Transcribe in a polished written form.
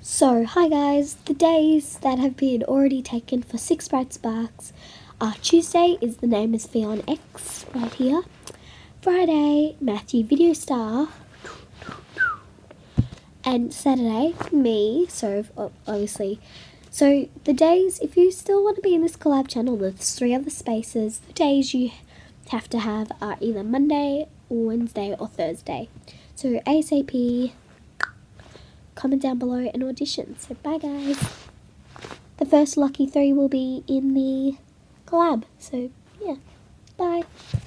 So, hi guys, the days that have been already taken for 6 Bright Sparks are Tuesday is the name is Fion X right here. Friday, Matthew Video Star. And Saturday, me, so obviously. So, the days, if you still want to be in this collab channel, there's 3 other spaces. The days you have to have are either Monday, Wednesday, or Thursday. So, ASAP. Comment down below and audition. So bye guys. The first lucky 3 will be in the collab. So yeah, bye.